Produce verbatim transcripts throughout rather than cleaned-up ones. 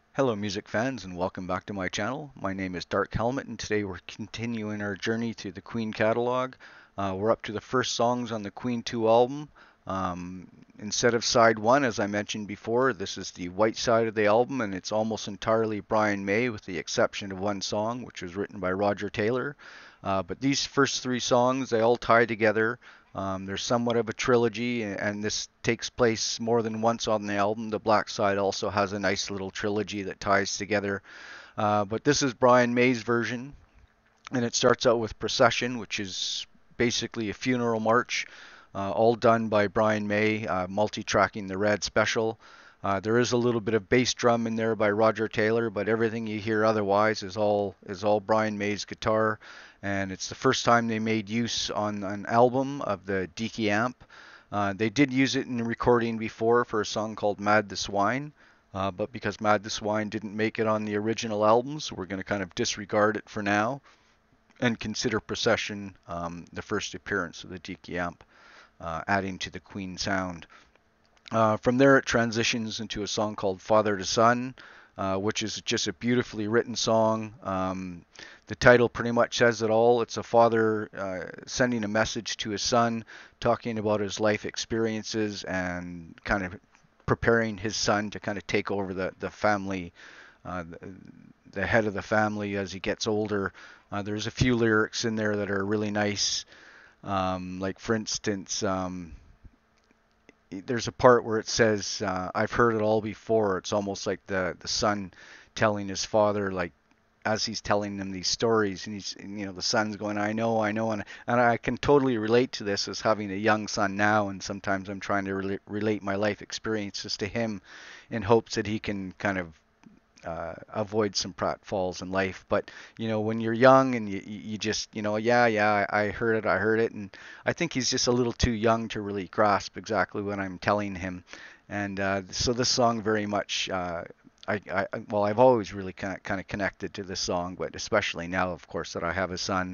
Hello music fans and welcome back to my channel. My name is Dark Helmet and today we're continuing our journey through the Queen catalog. Uh, we're up to the first songs on the Queen two album. Um, instead of side one, as I mentioned before, this is the white side of the album and it's almost entirely Brian May with the exception of one song which was written by Roger Taylor. Uh, but these first three songs, they all tie together. Um, there's somewhat of a trilogy, and this takes place more than once on the album. The Black Side also has a nice little trilogy that ties together. Uh, but this is Brian May's version, and it starts out with Procession, which is basically a funeral march, uh, all done by Brian May, uh, multi-tracking the Red Special. Uh, there is a little bit of bass drum in there by Roger Taylor, but everything you hear otherwise is all is all Brian May's guitar, and it's the first time they made use on an album of the Deaky amp. Uh, they did use it in recording before for a song called Mad the Swine, uh, but because Mad the Swine didn't make it on the original albums, we're going to kind of disregard it for now and consider Procession um, the first appearance of the Deaky amp, uh, adding to the Queen sound. Uh, from there, it transitions into a song called Father to Son, uh, which is just a beautifully written song. Um, the title pretty much says it all. It's a father uh, sending a message to his son, talking about his life experiences and kind of preparing his son to kind of take over the, the family, uh, the, the head of the family as he gets older. Uh, there's a few lyrics in there that are really nice. Um, like, for instance, um, there's a part where it says, uh, "I've heard it all before." It's almost like the the son telling his father, like as he's telling them these stories, and he's, and, you know, the son's going, "I know, I know," and and I can totally relate to this as having a young son now, and sometimes I'm trying to re- relate my life experiences to him, in hopes that he can kind of uh, avoid some pratfalls in life. But you know, when you're young and you you just, you know, yeah, yeah, I heard it, I heard it, and I think he's just a little too young to really grasp exactly what I'm telling him. And uh, so this song very much, uh, I, I well, I've always really kind of, kind of connected to this song, but especially now, of course, that I have a son.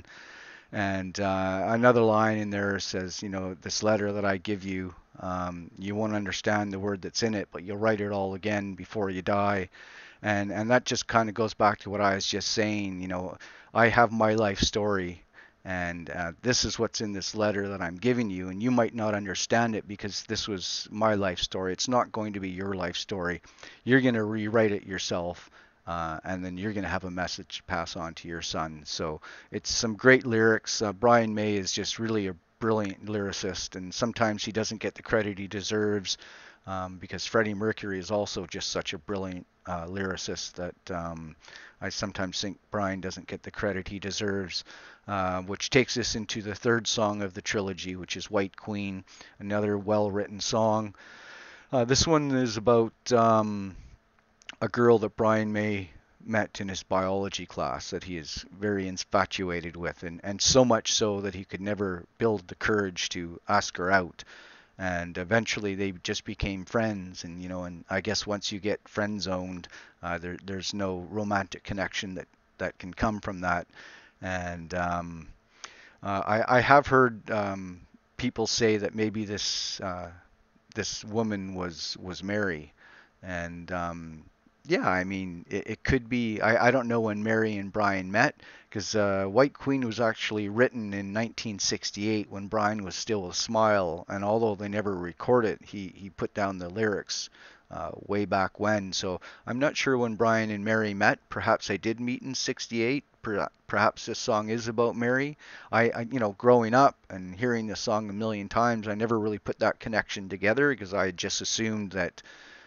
And uh, another line in there says, you know, this letter that I give you, um, you won't understand the word that's in it, but you'll write it all again before you die. And and that just kind of goes back to what I was just saying. You know, I have my life story, and uh, this is what's in this letter that I'm giving you, and you might not understand it because this was my life story. It's not going to be your life story. You're going to rewrite it yourself, uh, and then you're going to have a message to pass on to your son. So it's some great lyrics. Uh, Brian May is just really a brilliant lyricist, and sometimes he doesn't get the credit he deserves, um, because Freddie Mercury is also just such a brilliant uh, lyricist that um, I sometimes think Brian doesn't get the credit he deserves. Uh, which takes us into the third song of the trilogy, which is White Queen, another well-written song. Uh, this one is about um, a girl that Brian May met in his biology class that he is very infatuated with, and, and so much so that he could never build the courage to ask her out. And eventually they just became friends, and you know, and I guess once you get friend zoned, uh, there, there's no romantic connection that, that can come from that. And um, uh, I, I have heard um, people say that maybe this uh, this woman was was Mary, and um, yeah, I mean, it, it could be. I, I don't know when Mary and Brian met, because uh, White Queen was actually written in nineteen sixty-eight when Brian was still a Smile, and although they never recorded, he he put down the lyrics uh, way back when. So I'm not sure when Brian and Mary met. Perhaps they did meet in sixty-eight. Perhaps this song is about Mary. I, I, you know, growing up and hearing this song a million times, I never really put that connection together because I just assumed that,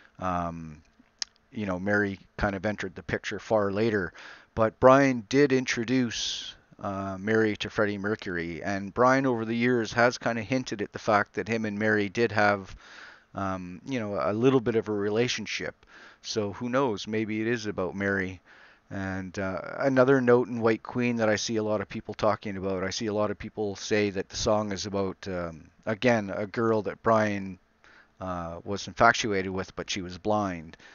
um, you know, Mary kind of entered the picture far later. But Brian did introduce uh, Mary to Freddie Mercury, and Brian over the years has kind of hinted at the fact that him and Mary did have, um, you know, a little bit of a relationship. So who knows? Maybe it is about Mary. And uh, another note in White Queen that I see a lot of people talking about, I see a lot of people say that the song is about, um, again, a girl that Brian uh, was infatuated with, but she was blind.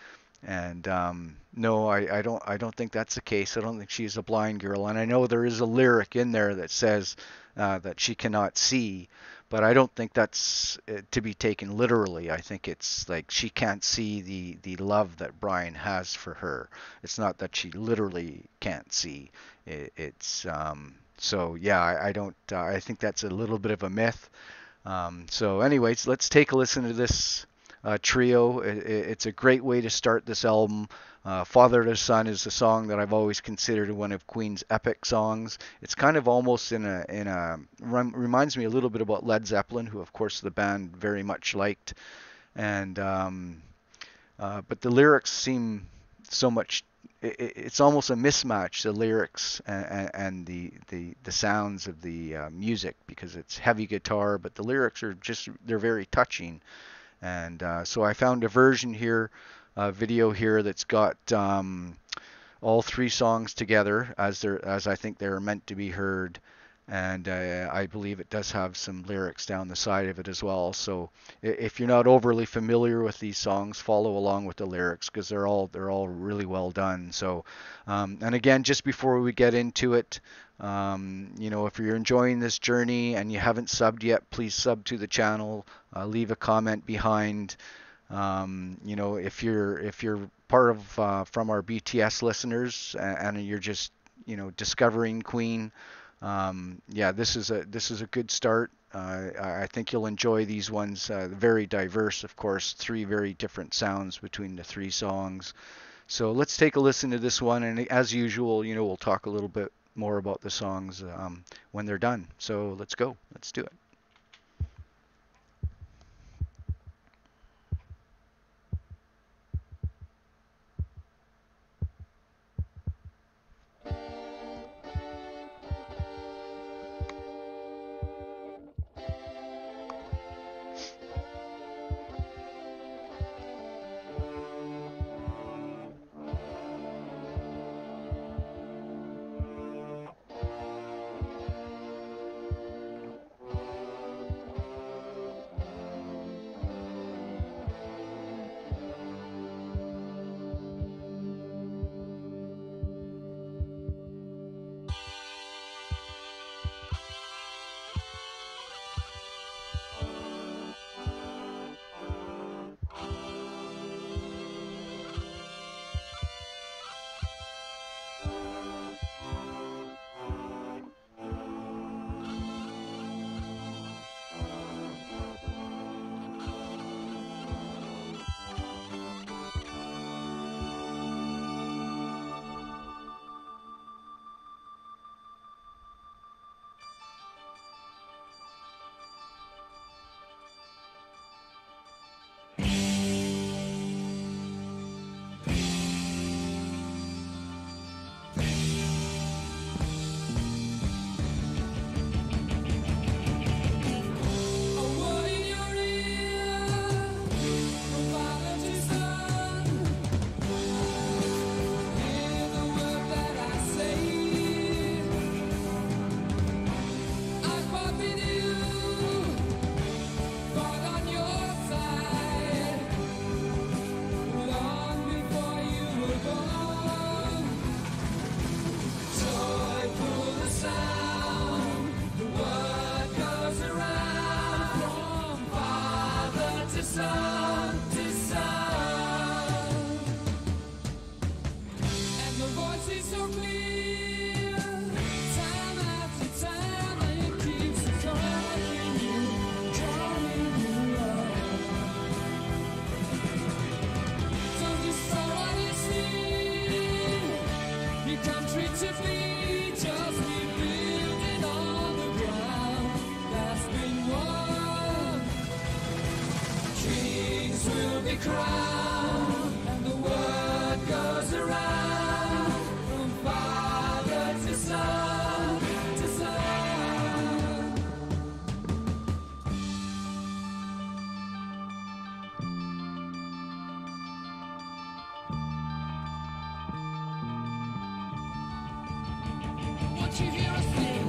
And um, no, I, I don't I don't think that's the case. I don't think she's a blind girl. And I know there is a lyric in there that says uh, that she cannot see, but I don't think that's uh, to be taken literally. I think it's like she can't see the the love that Brian has for her. It's not that she literally can't see. It, it's um, so yeah. I, I don't. Uh, I think that's a little bit of a myth. Um, so, anyways, let's take a listen to this uh, trio. It, it's a great way to start this album. Uh, Father to Son is a song that I've always considered one of Queen's epic songs. It's kind of almost in a in a rem, reminds me a little bit about Led Zeppelin, who of course the band very much liked, and um, uh, but the lyrics seem so much. It, it's almost a mismatch, the lyrics and, and the, the the sounds of the uh, music, because it's heavy guitar, but the lyrics are just they're very touching. And uh, so I found a version here, a video here that's got um, all three songs together as they're as I think they're meant to be heard. And uh, I believe it does have some lyrics down the side of it as well. So if you're not overly familiar with these songs, follow along with the lyrics, because they're all they're all really well done. So, um, and again, just before we get into it, um, you know, if you're enjoying this journey and you haven't subbed yet, please sub to the channel. Uh, leave a comment behind. Um, you know, if you're if you're part of uh, from our B T S listeners and, and you're just you know discovering Queen. Um, yeah, this is a this is a good start. Uh, I think you'll enjoy these ones. Uh, very diverse, of course. Three very different sounds between the three songs. So let's take a listen to this one. And as usual, you know, we'll talk a little bit more about the songs um, when they're done. So let's go. Let's do it. You hear us sing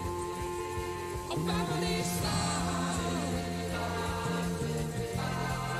a family song.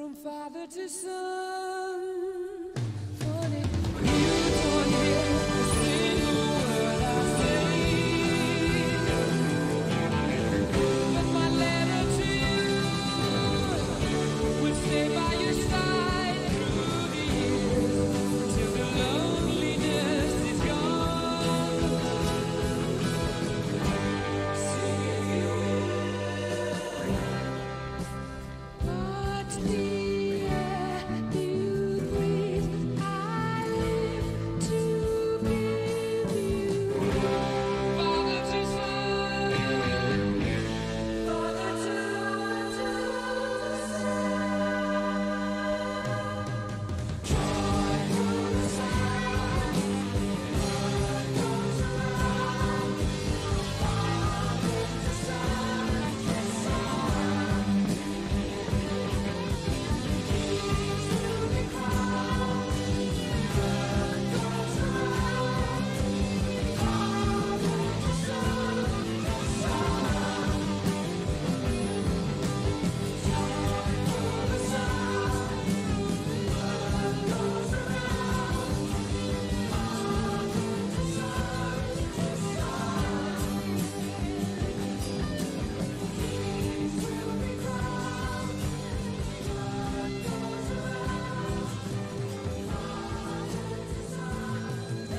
from father to son. Funny, you don't hear a single word I say, but my letter to you will stay by your side through the years till the loneliness is gone. But the air you breathe, I live to breathe you. Father to son, father to son. Joy from the sun, blood goes around. Father to son, to son. Kings will be crowned. Blood goes around. Father to son, to son. Joy for the sun. Blood goes around. Father to son, to son. Kings will be crowned. Blood goes around. Father to son, to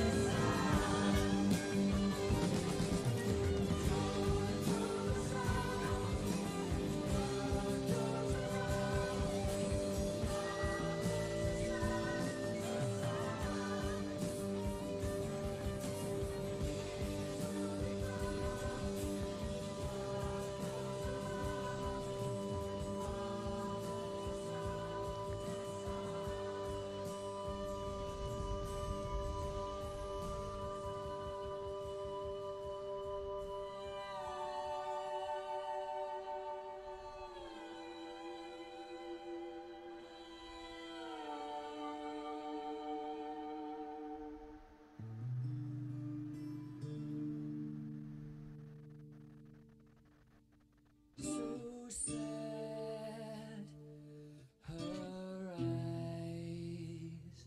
so sad, her eyes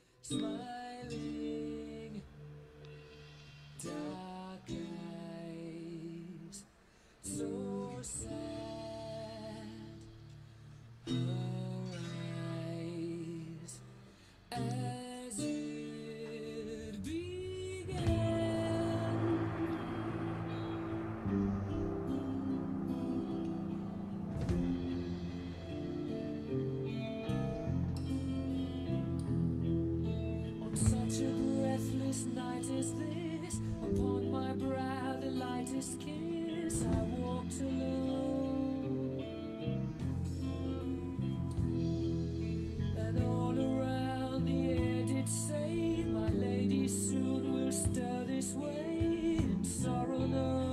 smiling, dark eyes, so sad, her eyes, as it began. On such a breathless night as this, upon my brow the lightest kiss, I walked alone, and all around the air did say, my lady soon will stir this way, and sorrow no.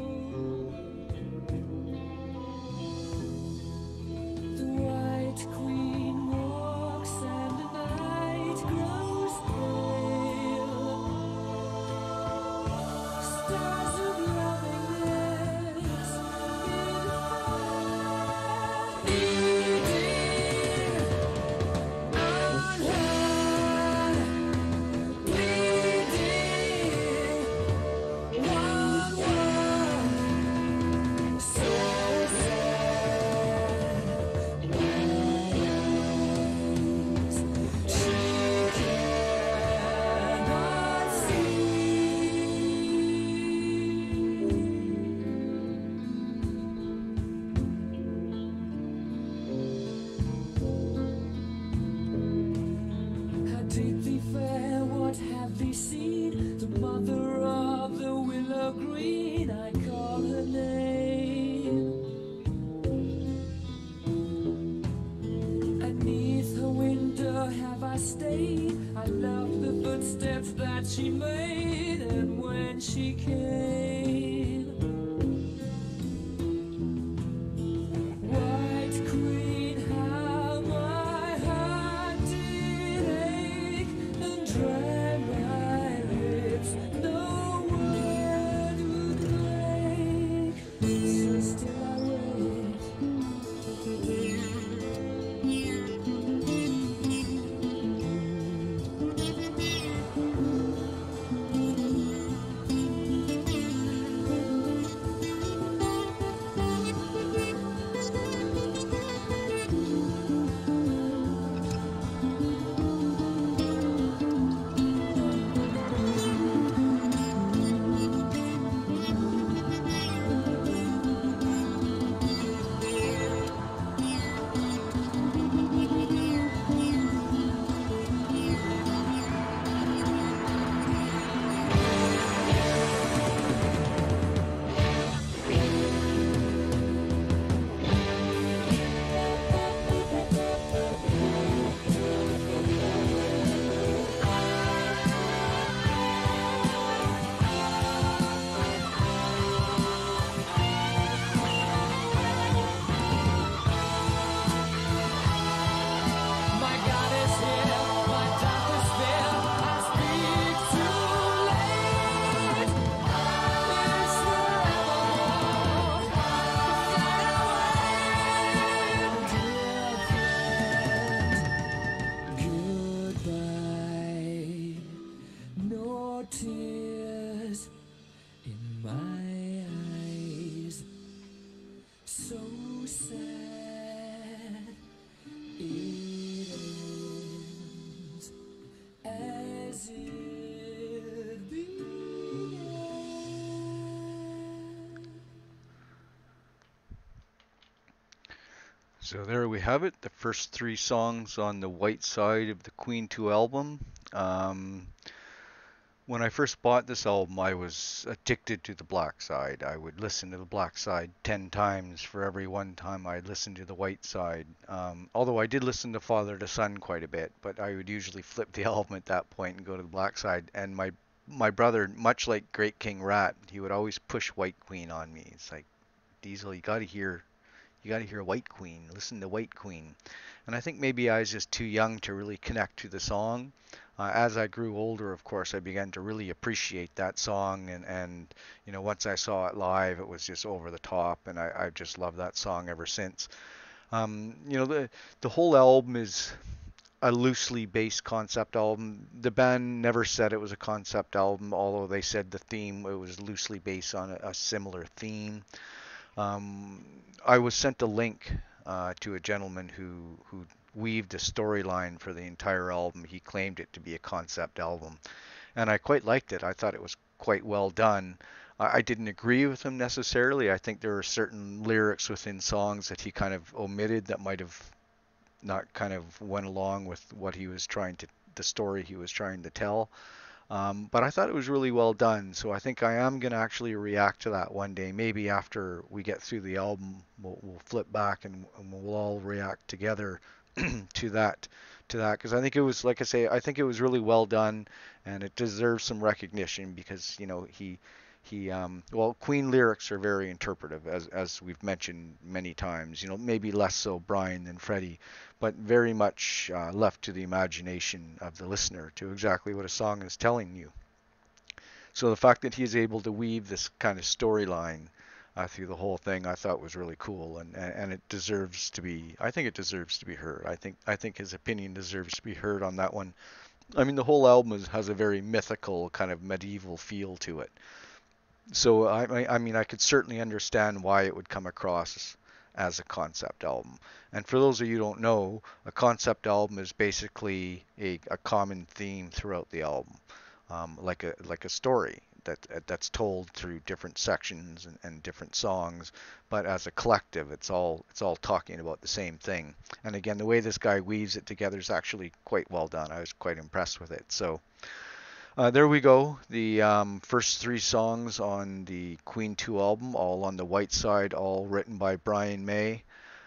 The white queen walks and the night grows pale. Stars of lovingness in fading on her, bleeding one word, so sad. My eyes, she cannot see. How did thee fare? What have thee seen? The mother of the willow green, I call her name. Beneath her window have I stayed. I love the footsteps that she made, and when she came, white queen, how my heart did ache and dry my lips, no word would break. So still I wait. tears in my eyes. So sad it ends as it began. So there we have it, the first three songs on the white side of the Queen two album. Um, when I first bought this album, I was addicted to the black side. I would listen to the black side ten times for every one time I'd listen to the white side. Um, although I did listen to Father to Son quite a bit, but I would usually flip the album at that point and go to the black side. And my my brother, much like Great King Rat, he would always push White Queen on me. It's like, Diesel, you got to hear you got to hear White Queen. Listen to White Queen. And I think maybe I was just too young to really connect to the song. Uh, as I grew older, of course, I began to really appreciate that song. And, and you know, once I saw it live, it was just over the top. And I, I've just loved that song ever since. Um, you know, the, the whole album is a loosely based concept album. The band never said it was a concept album, although they said the theme, it was loosely based on a, a similar theme. Um, I was sent a link uh, to a gentleman who who weaved a storyline for the entire album. He claimed it to be a concept album, and I quite liked it. I thought it was quite well done. I, I didn't agree with him necessarily. I think there were certain lyrics within songs that he kind of omitted that might have not kind of went along with what he was trying to, the story he was trying to tell. Um, but I thought it was really well done, so I think I am going to actually react to that one day. Maybe after we get through the album, we'll, we'll flip back and, and we'll all react together to that, to that, because I think it was, like I say, I think it was really well done, and it deserves some recognition because you know he he um, well, Queen lyrics are very interpretive, as as we've mentioned many times. You know, maybe less so Brian than Freddie, but very much uh, left to the imagination of the listener to exactly what a song is telling you. So the fact that he is able to weave this kind of storyline uh, through the whole thing, I thought was really cool, and and it deserves to be. I think it deserves to be heard. I think I think his opinion deserves to be heard on that one. I mean, the whole album is, has a very mythical kind of medieval feel to it. So I, I mean, I could certainly understand why it would come across as a concept album. And for those of you who don't know, a concept album is basically a, a common theme throughout the album, um, like a like a story that that's told through different sections and, and different songs. But as a collective, it's all it's all talking about the same thing. And again, the way this guy weaves it together is actually quite well done. I was quite impressed with it. So. Uh, there we go. The um, first three songs on the Queen two album, all on the white side, all written by Brian May.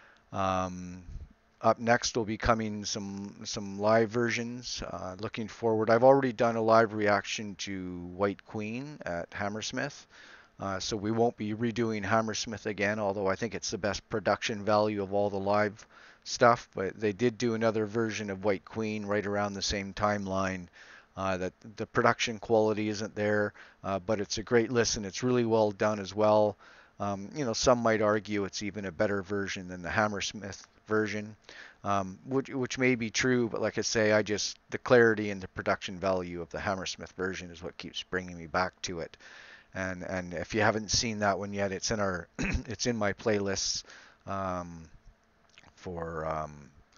Um, up next will be coming some some live versions. Uh, looking forward, I've already done a live reaction to White Queen at Hammersmith, uh, so we won't be redoing Hammersmith again. Although I think it's the best production value of all the live stuff. But they did do another version of White Queen right around the same timeline. Uh, that the production quality isn't there, uh, but it's a great listen. It's really well done as well. Um, you know, some might argue it's even a better version than the Hammersmith version, um, which, which may be true. But like I say, I just the clarity and the production value of the Hammersmith version is what keeps bringing me back to it. And and if you haven't seen that one yet, it's in our it's in my playlists um, for um,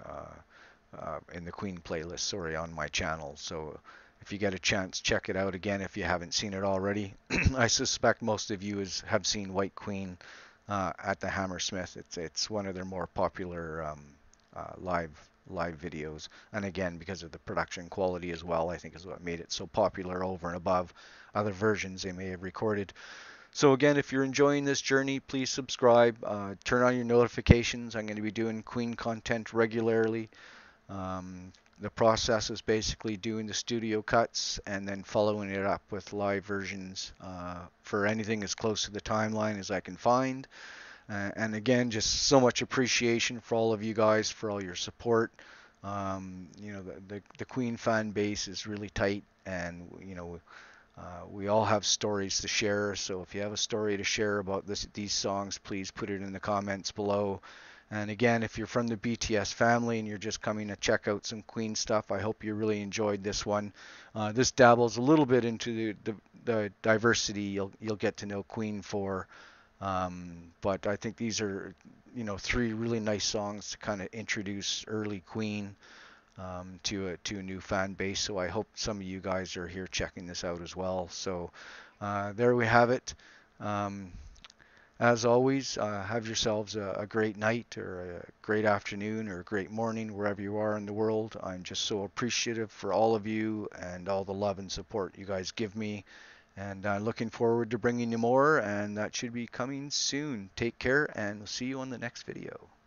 uh, uh, in the Queen playlist. Sorry, on my channel. So. If you get a chance, check it out again if you haven't seen it already. I suspect most of you is, have seen White Queen uh, at the Hammersmith. It's it's one of their more popular um, uh, live live videos, and again because of the production quality as well, I think is what made it so popular over and above other versions they may have recorded. So again, if you're enjoying this journey, please subscribe, uh, turn on your notifications. I'm going to be doing Queen content regularly. Um, the process is basically doing the studio cuts and then following it up with live versions uh, for anything as close to the timeline as I can find. Uh, and again, just so much appreciation for all of you guys for all your support. Um, you know, the, the the Queen fan base is really tight, and you know, uh, we all have stories to share. So if you have a story to share about this, these songs, please put it in the comments below. And again, if you're from the B T S family and you're just coming to check out some Queen stuff, I hope you really enjoyed this one. Uh, this dabbles a little bit into the, the, the diversity you'll you'll get to know Queen for. Um, but I think these are, you know, three really nice songs to kind of introduce early Queen um, to a to a new fan base. So I hope some of you guys are here checking this out as well. So uh, there we have it. Um, as always, uh, have yourselves a, a great night or a great afternoon or a great morning wherever you are in the world. I'm just so appreciative for all of you and all the love and support you guys give me. And uh, looking forward to bringing you more, and that should be coming soon. Take care, and we'll see you on the next video.